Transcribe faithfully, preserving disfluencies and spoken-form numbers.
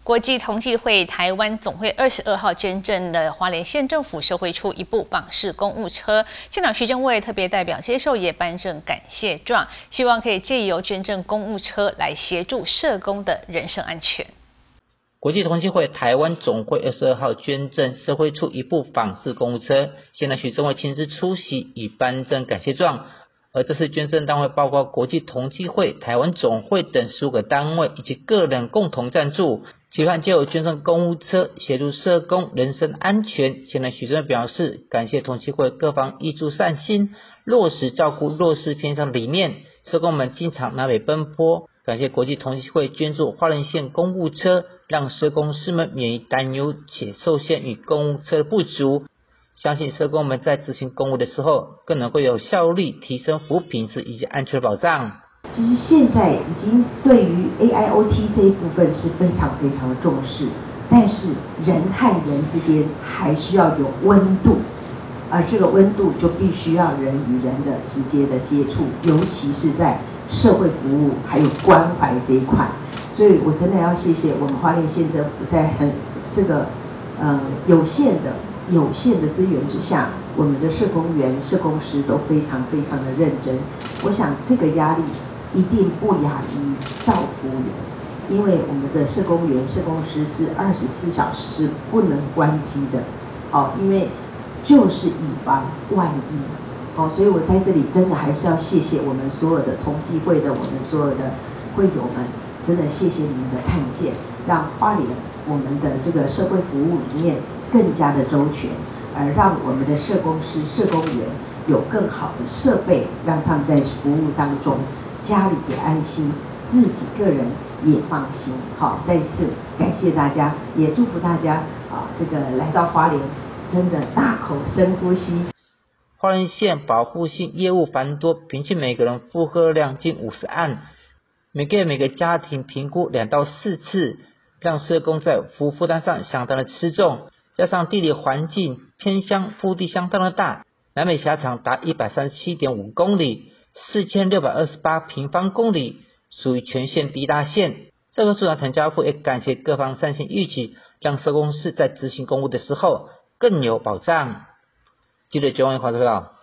国际同济会台湾总会二十二号捐赠了花莲县政府社会处一部访视公务车，县长徐正伟特别代表接受也颁证感谢状，希望可以借由捐赠公务车来协助社工的人身安全。 国际同济会台湾总会二十二号捐赠社会处一部访视公务车，县长徐正伟亲自出席以颁证感谢状。而这次捐赠单位包括国际同济会、台湾总会等十五个单位以及个人共同赞助，期盼借由捐赠公务车协助社工人身安全。县长徐正伟表示，感谢同济会各方挹注善心，落实照顾弱势偏向理念，社工们经常南北奔波。感谢国际同济会捐助花莲县公务车，让社工师们免于担忧且受限于公务车的不足。相信社工们在执行公务的时候，更能够有效率提升服务品质以及安全保障。 其实现在已经对于 A I O T 这一部分是非常非常的重视，但是人和人之间还需要有温度，而这个温度就必须要人与人的直接的接触，尤其是在社会服务还有关怀这一块。所以我真的要谢谢我们花莲县政府在很这个呃有限的。有限的资源之下，我们的社工员、社工师都非常非常的认真。我想这个压力一定不亚于照服员，因为我们的社工员、社工师是二十四小时是不能关机的，哦，因为就是以防万一，哦，所以我在这里真的还是要谢谢我们所有的同济会的我们所有的会友们，真的谢谢你们的看见，让花莲我们的这个社会服务里面更加的周全，而让我们的社工师、社工员有更好的设备，让他们在服务当中，家里也安心，自己个人也放心。好，再一次感谢大家，也祝福大家啊，这个来到花莲，真的大口深呼吸。 花莲县保护性业务繁多，平均每个人负荷量近五十案，每个月每个家庭评估两到四次，让社工在服务负担上相当的吃重。加上地理环境偏乡，腹地相当的大，南北狭长达 一百三十七点五公里，四千六百二十八平方公里，属于全县第一大县。社工处长陈家富也感谢各方善心义举，让社工师在执行公务的时候更有保障。记者九万华报道。